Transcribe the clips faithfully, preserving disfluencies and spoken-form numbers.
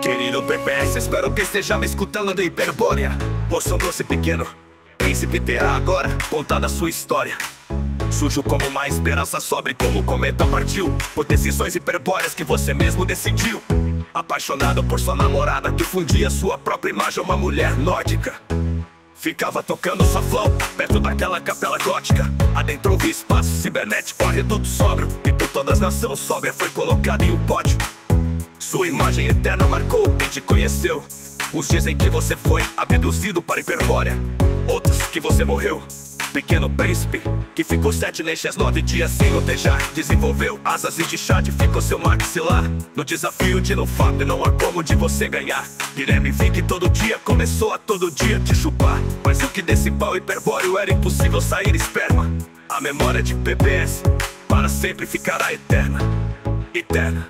Querido P P S, espero que esteja me escutando de Hiperbórea. Poção doce pequeno, príncipe terá agora contada a sua história. Sujo como uma esperança, sobre como o cometa partiu, por decisões hiperbóreas que você mesmo decidiu. Apaixonado por sua namorada, que fundia sua própria imagem a uma mulher nórdica. Ficava tocando sua flauta, perto daquela capela gótica. Adentrou o espaço cibernético, a reduto sóbrio, e por todas as nações sóbria foi colocado em um pódio. Sua imagem eterna marcou quem te conheceu. Os dias em que você foi abduzido para Hiperbórea, outros que você morreu. Pequeno príncipe, que ficou sete meses, nove dias sem gotejar. Desenvolveu asas e de chate, ficou seu maxilar. No desafio de Nofap não há como de você ganhar. Guilherme vi que todo dia começou a todo dia te chupar. Mas o que desse pau hiperbóreo era impossível sair esperma. A memória de P P S para sempre ficará eterna. Eterna.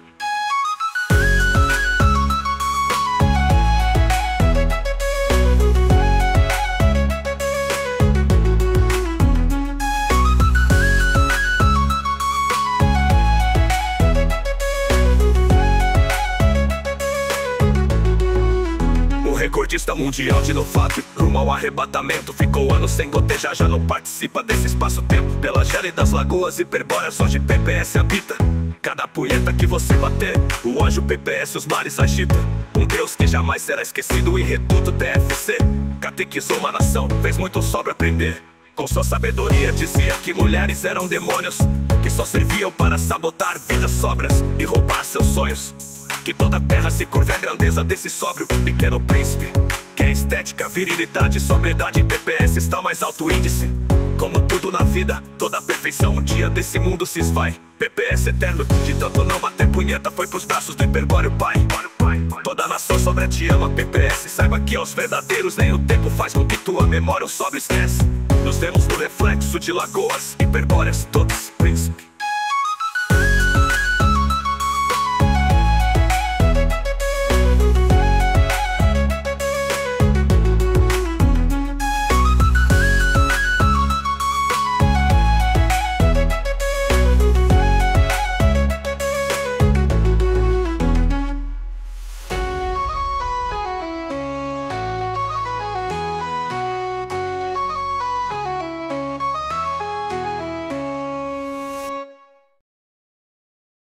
Recordista mundial de Nofap, rumo ao arrebatamento. Ficou anos sem gotejar, já não participa desse espaço-tempo. Pela gera das lagoas Hiperbórea, só de P P S habita. Cada punheta que você bater, o anjo P P S os mares agita. Um deus que jamais será esquecido e reduto T F C. Catequizou uma nação, fez muito sobre aprender. Com sua sabedoria dizia que mulheres eram demônios, que só serviam para sabotar vidas sóbrias e roubar seus sonhos. Que toda a terra se curva à grandeza desse sóbrio pequeno príncipe. Que a estética, virilidade e sobriedade em P P S está mais alto índice. Como tudo na vida, toda a perfeição um dia desse mundo se esvai. P P S eterno, de tanto não bater punheta, foi pros braços do Hiperbóreo pai. Toda a nação sóbria te ama, P P S. Saiba que aos verdadeiros nem o tempo faz com que tua memória o sóbrio esquece. Nos vemos no reflexo de lagoas Hiperbóreas, todos príncipe.